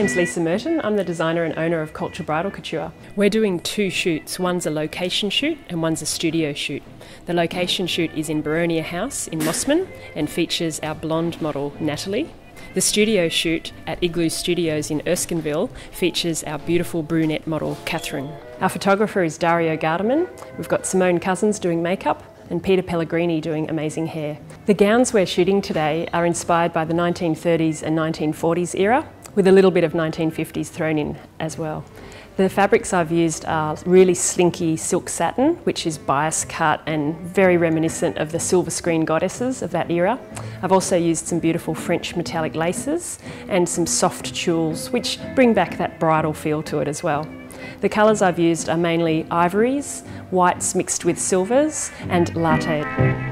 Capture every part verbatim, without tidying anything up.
name's Lisa Merton. I'm the designer and owner of Culture Bridal Couture. We're doing two shoots. One's a location shoot and one's a studio shoot. The location shoot is in Baronia House in Mossman and features our blonde model Natalie. The studio shoot at Igloo Studios in Erskineville features our beautiful brunette model Catherine. Our photographer is Dario Gardiman. We've got Simone Cozens doing makeup and Peta Pelligrini doing amazing hair. The gowns we're shooting today are inspired by the nineteen thirties and nineteen forties era, with a little bit of nineteen fifties thrown in as well. The fabrics I've used are really slinky silk satin, which is bias cut and very reminiscent of the silver screen goddesses of that era. I've also used some beautiful French metallic laces and some soft tulles, which bring back that bridal feel to it as well. The colours I've used are mainly ivories, whites mixed with silvers and latte.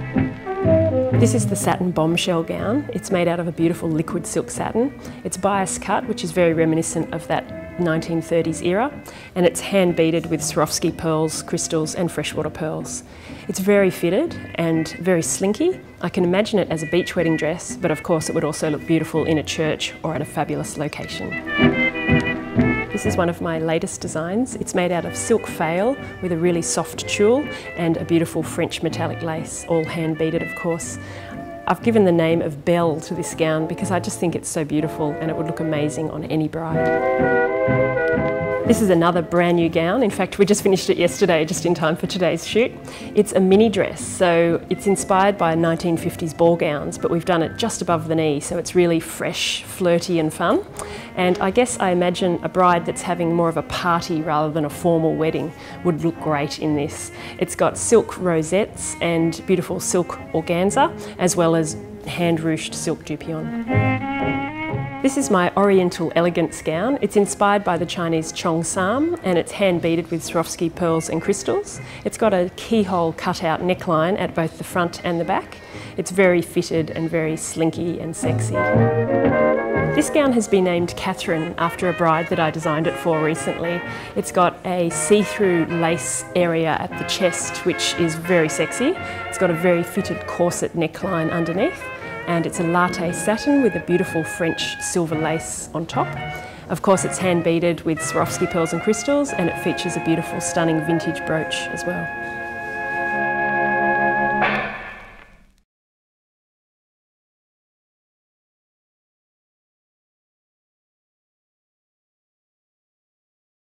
This is the satin bombshell gown. It's made out of a beautiful liquid silk satin. It's bias cut, which is very reminiscent of that nineteen thirties era, and it's hand beaded with Swarovski pearls, crystals and freshwater pearls. It's very fitted and very slinky. I can imagine it as a beach wedding dress, but of course it would also look beautiful in a church or at a fabulous location. This is one of my latest designs. It's made out of silk fail with a really soft tulle and a beautiful French metallic lace, all hand beaded of course. I've given the name of Belle to this gown because I just think it's so beautiful and it would look amazing on any bride. This is another brand new gown. In fact, we just finished it yesterday, just in time for today's shoot. It's a mini dress, so it's inspired by nineteen fifties ball gowns, but we've done it just above the knee, so it's really fresh, flirty and fun. And I guess I imagine a bride that's having more of a party rather than a formal wedding would look great in this. It's got silk rosettes and beautiful silk organza, as well as hand-ruched silk dupillon. This is my Oriental Elegance gown. It's inspired by the Chinese Cheongsam and it's hand beaded with Swarovski pearls and crystals. It's got a keyhole cutout neckline at both the front and the back. It's very fitted and very slinky and sexy. This gown has been named Catherine after a bride that I designed it for recently. It's got a see-through lace area at the chest, which is very sexy. It's got a very fitted corset neckline underneath. And it's a latte satin with a beautiful French silver lace on top. Of course, it's hand beaded with Swarovski pearls and crystals, and it features a beautiful, stunning vintage brooch as well.